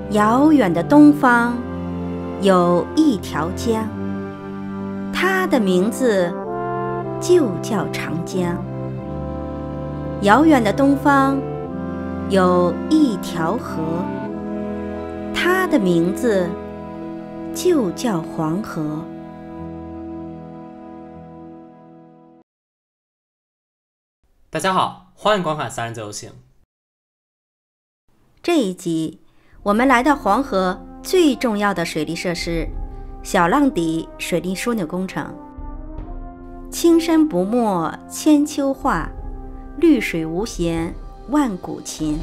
遥远的东方有一条江，它的名字就叫长江。遥远的东方有一条河，它的名字就叫黄河。 大家好，欢迎观看三人自由行。 这一集我们来到黄河最重要的水利设施小浪底水利枢纽工程。青山不没千秋画，绿水无嫌万古情。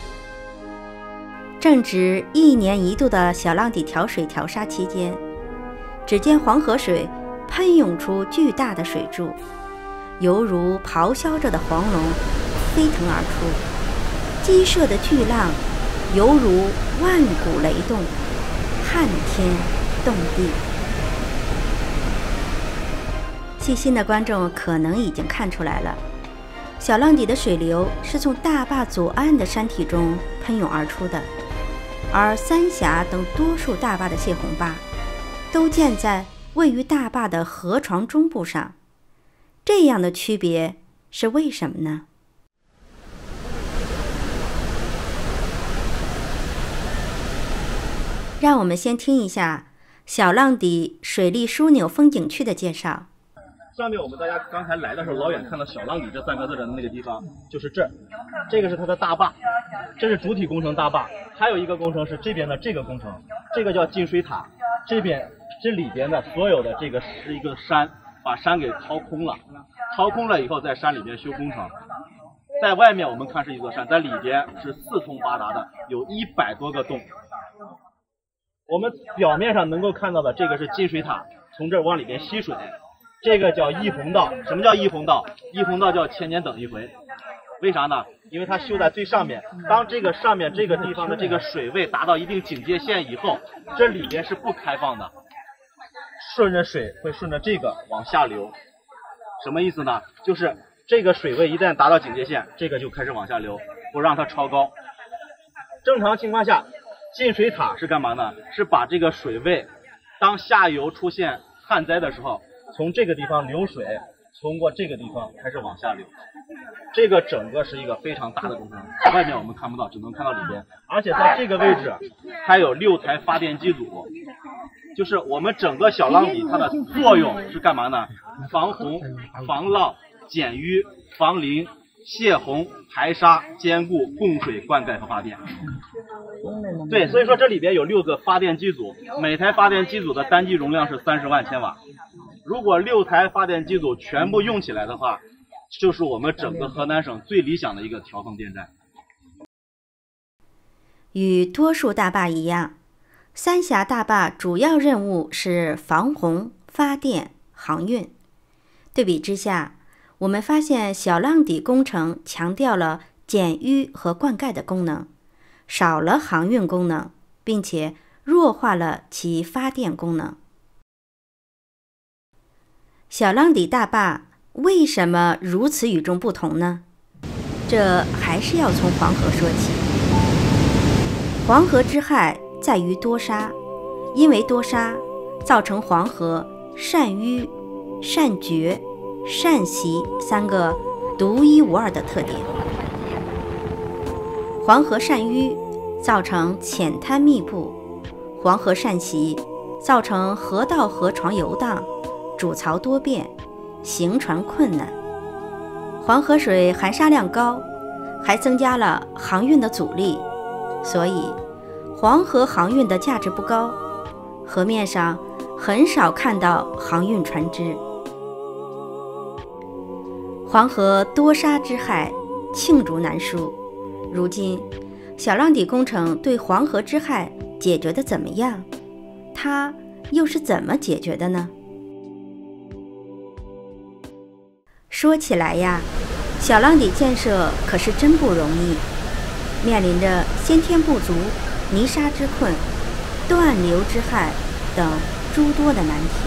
正值1年1度的小浪底调水调沙期间，只见黄河水喷涌出巨大的水柱，犹如咆哮着的黄龙飞腾而出，激射的巨浪犹如万古雷动，撼天动地。细心的观众可能已经看出来了，小浪底的水流是从大坝左岸的山体中喷涌而出的，而三峡等多数大坝的泄洪坝都建在位于大坝的河床中部上。这样的区别是为什么呢？让我们先听一下小浪底水利枢纽风景区的介绍。 上面我们大家刚才来的时候老远看到小浪底这3个字的那个地方，就是这个是它的大坝，这是主体工程大坝。还有一个工程是这边的这个工程，这个叫进水塔。这里边的所有的这个是一个山，把山给掏空了，掏空了以后在山里边修工程。在外面我们看是一座山，在里边是四通八达的，有100多个洞。我们表面上能够看到的这个是进水塔，从这儿往里边吸水，这个叫溢洪道。什么叫溢洪道？溢洪道叫千年等一回。为啥呢？因为它修在最上面，当这个上面这个地方的这个水位达到一定警戒线以后，这里边是不开放的，顺着水会顺着这个往下流。什么意思呢？就是这个水位一旦达到警戒线，这个就开始往下流，不让它超高。正常情况下，进水塔是干嘛呢？是把这个水位，当下游出现旱灾的时候，从这个地方流水，通过这个地方开始往下流。这个整个是一个非常大的工程，外面我们看不到，只能看到里边。而且在这个位置还有6台发电机组，就是我们整个小浪底它的作用是干嘛呢？防洪、防涝、减淤、防淋、泄洪、排沙、兼顾供水、灌溉和发电。对，所以说这里边有6个发电机组，每台发电机组的单机容量是30万千瓦。如果6台发电机组全部用起来的话，就是我们整个河南省最理想的一个调峰电站。 与多数大坝一样，三峡大坝主要任务是防洪、发电、航运。对比之下，我们发现小浪底工程强调了减淤和灌溉的功能，少了航运功能，并且弱化了其发电功能。小浪底大坝为什么如此与众不同呢？这还是要从黄河说起。黄河之害在于多沙，因为多沙造成黄河善淤、善决、善袭3个独一无二的特点。黄河善淤造成浅滩密布，黄河善袭造成河道河床游荡，主槽多变，行船困难。黄河水含沙量高，还增加了航运的阻力，所以黄河航运的价值不高，河面上很少看到航运船只。黄河多沙之害罄竹难书，如今小浪底工程对黄河之害解决的怎么样？它又是怎么解决的呢？说起来呀，小浪底建设可是真不容易，面临着先天不足、泥沙之困、断流之害等诸多的难题。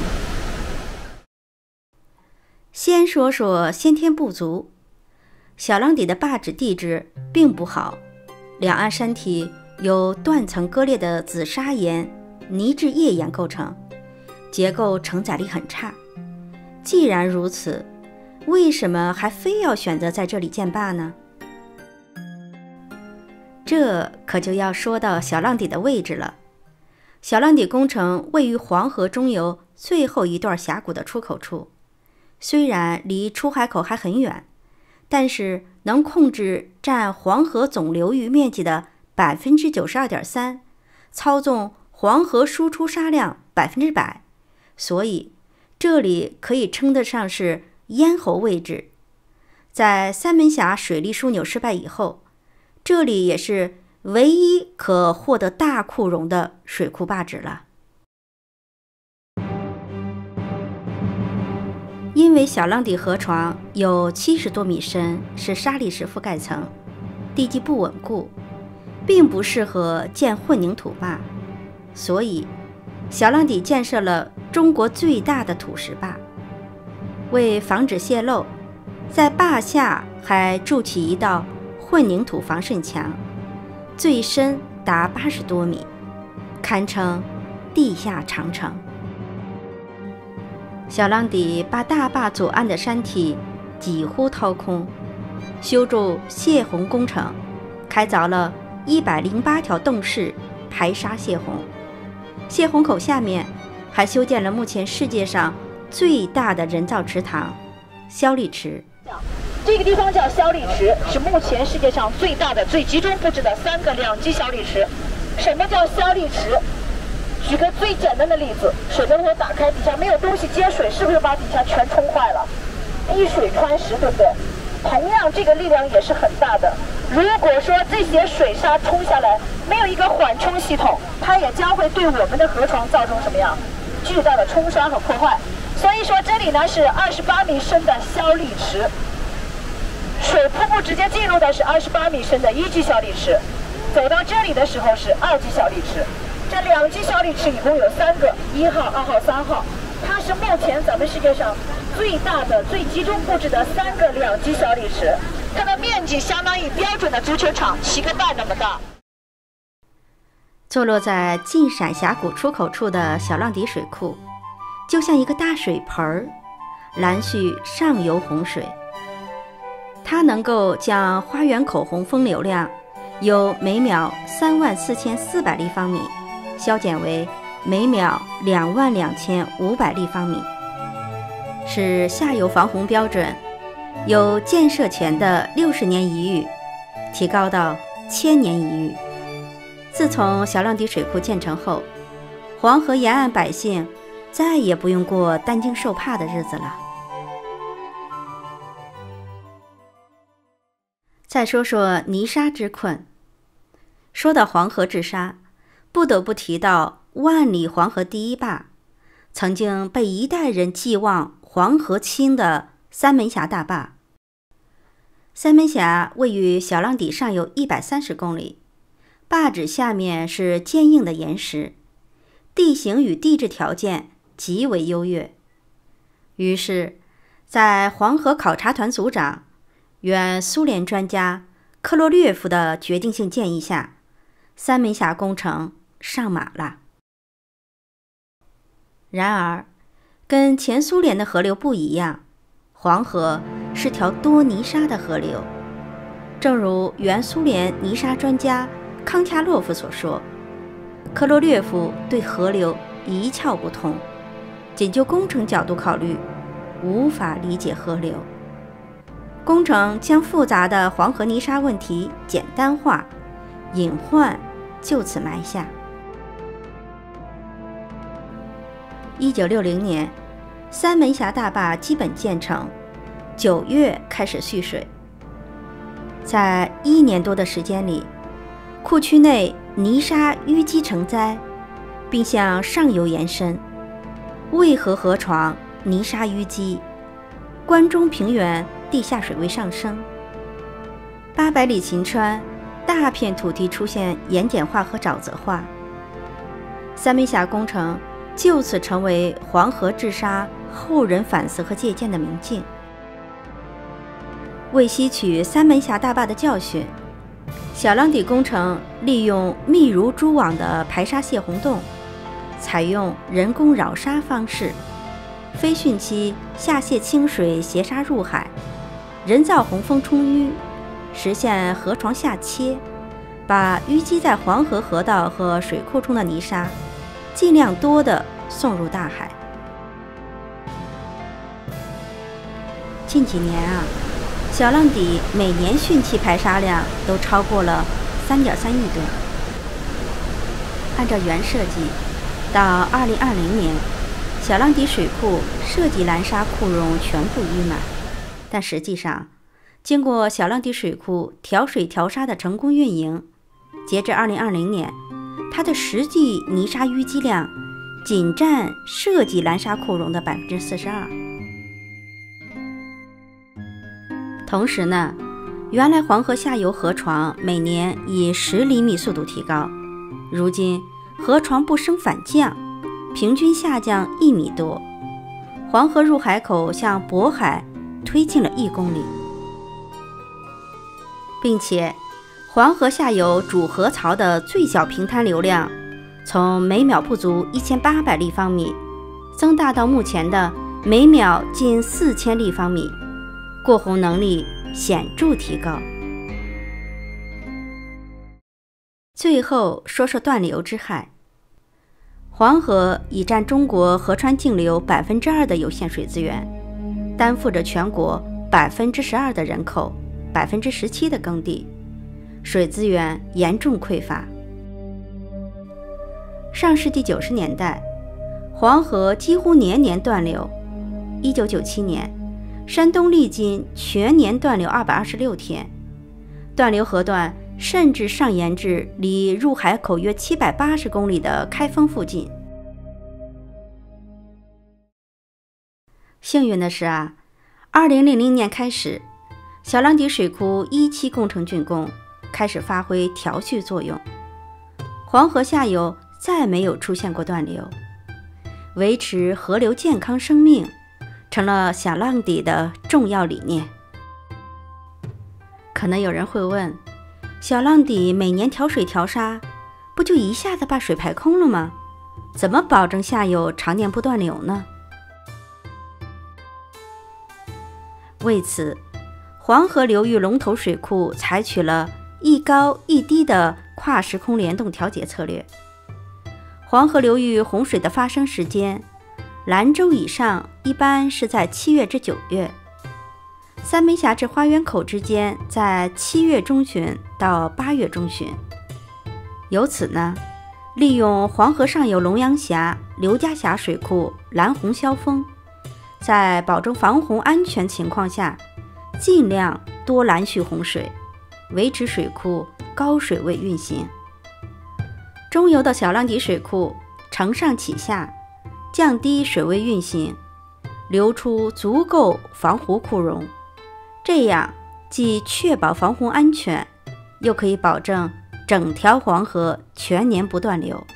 先说说先天不足，小浪底的坝址地质并不好，两岸山体由断层割裂的紫砂岩、泥质页岩构成，结构承载力很差。既然如此，为什么还非要选择在这里建坝呢？这可就要说到小浪底的位置了。小浪底工程位于黄河中游最后一段峡谷的出口处，虽然离出海口还很远，但是能控制占黄河总流域面积的 92.3%， 操纵黄河输出沙量 100%， 所以这里可以称得上是咽喉位置。在三门峡水利枢纽失败以后，这里也是唯一可获得大库容的水库坝址了。因为小浪底河床有70多米深，是沙砾石覆盖层，地基不稳固，并不适合建混凝土坝，所以小浪底建设了中国最大的土石坝。为防止泄漏，在坝下还筑起一道混凝土防渗墙，最深达80多米，堪称地下长城。小浪底把大坝左岸的山体几乎掏空，修筑泄洪工程，开凿了108条洞室排沙泄洪。泄洪口下面还修建了目前世界上最大的人造池塘——肖砾池。 这个地方叫肖砾池，是目前世界上最大的、最集中布置的3个两基肖砾池。什么叫肖砾池？举个最简单的例子，水龙头打开，底下没有东西接水，是不是把底下全冲坏了？滴水穿石，对不对？同样，这个力量也是很大的。如果说这些水沙冲下来，没有一个缓冲系统，它也将会对我们的河床造成什么样巨大的冲刷和破坏。所以说，这里呢是28米深的肖砾池。水瀑布直接进入的是28米深的1级肖砾池，走到这里的时候是2级肖砾池。这2级肖砾池一共有3个，1号、2号、3号，它是目前咱们世界上最大的、最集中布置的3个两基肖砾池，它的面积相当于标准的足球场7个半那么大。 坐落在晋陕峡谷出口处的小浪底水库，就像一个大水盆儿，拦蓄上游洪水。它能够将花园口洪峰流量由每秒34400立方米削减为每秒22500立方米，使下游防洪标准由建设前的60年一遇提高到1000年一遇。自从小浪底水库建成后，黄河沿岸百姓再也不用过担惊受怕的日子了。再说说泥沙之困。说到黄河治沙，不得不提到万里黄河第一坝，曾经被一代人寄望黄河清的三门峡大坝。三门峡位于小浪底上游130公里，坝址下面是坚硬的岩石，地形与地质条件极为优越。于是，在黄河考察团组长原苏联专家克洛略夫的决定性建议下，三门峡工程上马了。然而，跟前苏联的河流不一样，黄河是条多泥沙的河流。正如原苏联泥沙专家康恰洛夫所说，克洛略夫对河流一窍不通，仅就工程角度考虑，无法理解河流。工程将复杂的黄河泥沙问题简单化，隐患就此埋下。1960年，三门峡大坝基本建成，9月开始蓄水。在1年多的时间里，库区内泥沙淤积成灾，并向上游延伸。渭河河床泥沙淤积，关中平原地下水位上升，800里秦川大片土地出现盐碱化和沼泽化。三门峡工程就此成为黄河治沙后人反思和借鉴的明镜。为吸取三门峡大坝的教训， 小浪底工程利用密如蛛网的排沙泄洪洞，采用人工扰沙方式，非汛期下泄清水携沙入海，人造洪峰冲淤，实现河床下切，把淤积在黄河河道和水库中的泥沙尽量多地送入大海。近几年小浪底每年汛期排沙量都超过了3.3亿吨。按照原设计，到2020年，小浪底水库设计拦沙库容全部淤满，但实际上，经过小浪底水库调水调沙的成功运营，截至2020年，它的实际泥沙淤积量仅占设计拦沙库容的42%。同时呢，原来黄河下游河床每年以10厘米速度提高，如今河床不升反降，平均下降1米多，黄河入海口向渤海推进了1公里，并且黄河下游主河槽的最小平滩流量从每秒不足1800立方米增大到目前的每秒近4000立方米，过洪能力显著提高。最后说说断流之害。黄河已占中国河川径流2%的有限水资源，担负着全国12%的人口，17%的耕地，水资源严重匮乏。上世纪90年代，黄河几乎年年断流。1997年，山东历经全年断流226天，断流河段甚至上延至离入海口约780公里的开封附近。幸运的是2000年开始，小浪底水库1期工程竣工，开始发挥调蓄作用，黄河下游再没有出现过断流，维持河流健康生命成了小浪底的重要理念。可能有人会问，小浪底每年调水调沙，不就一下子把水排空了吗？怎么保证下游常年不断流呢？为此，黄河流域龙头水库采取了一高一低的跨时空联动调节策略。黄河流域洪水的发生时间，兰州以上一般是在7月至9月，三门峡至花园口之间在7月中旬到8月中旬。由此呢，利用黄河上游龙阳峡、刘家峡水库拦洪消峰，在保证防洪安全情况下，尽量多拦蓄洪水，维持水库高水位运行。中游的小浪底水库承上启下，降低水位运行，流出足够防湖库容，这样既确保防洪安全，又可以保证整条黄河全年不断流。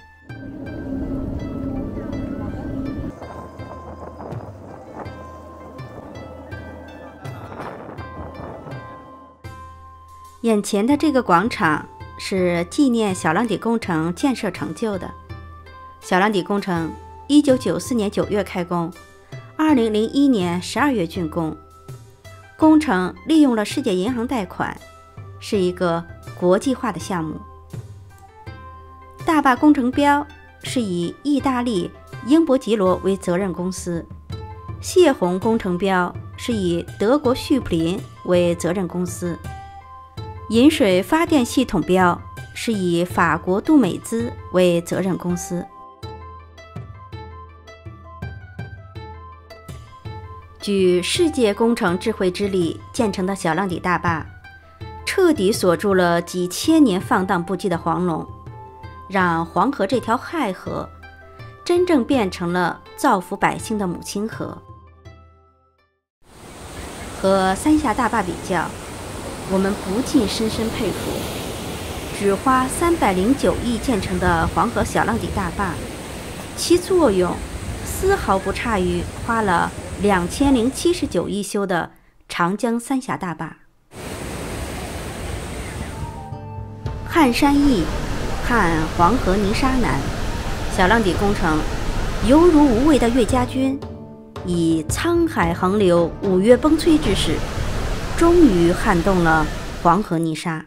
眼前的这个广场是纪念小浪底工程建设成就的。小浪底工程1994年9月开工，2001年12月竣工。工程利用了世界银行贷款，是一个国际化的项目。大坝工程标是以意大利英博吉罗为责任公司，泄洪工程标是以德国叙普林为责任公司，引水发电系统标是以法国杜美兹为责任公司。举世界工程智慧之力建成的小浪底大坝，彻底锁住了几千年放荡不羁的黄龙，让黄河这条亥河真正变成了造福百姓的母亲河。和三峡大坝比较，我们不禁深深佩服，只花309亿建成的黄河小浪底大坝，其作用丝毫不差于花了2079亿修的长江三峡大坝。 汉山易，看黄河泥沙难。小浪底工程犹如无畏的岳家军，以沧海横流、五岳崩摧之势，终于撼动了黄河泥沙。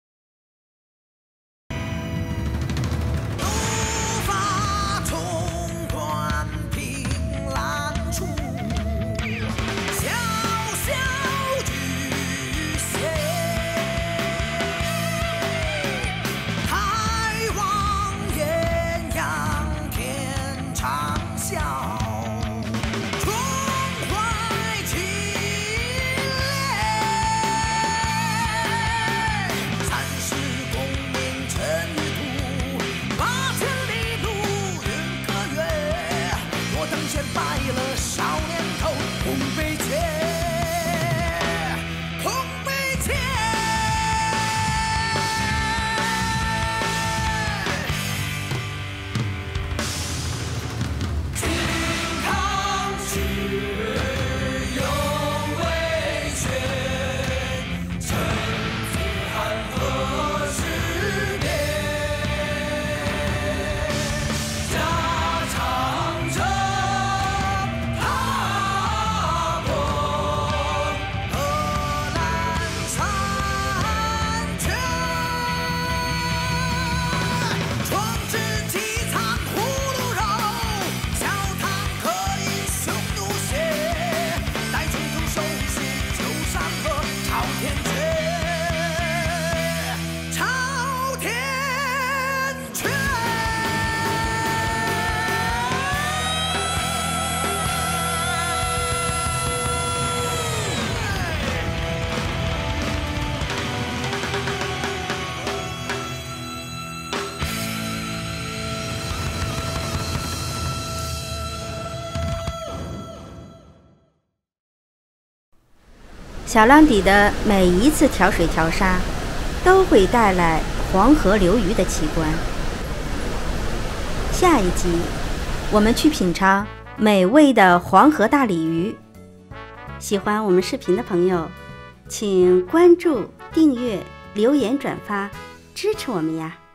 小浪底的每一次调水调沙，都会带来黄河流域的奇观。下一集，我们去品尝美味的黄河大鲤鱼。喜欢我们视频的朋友，请关注、订阅、留言、转发，支持我们呀！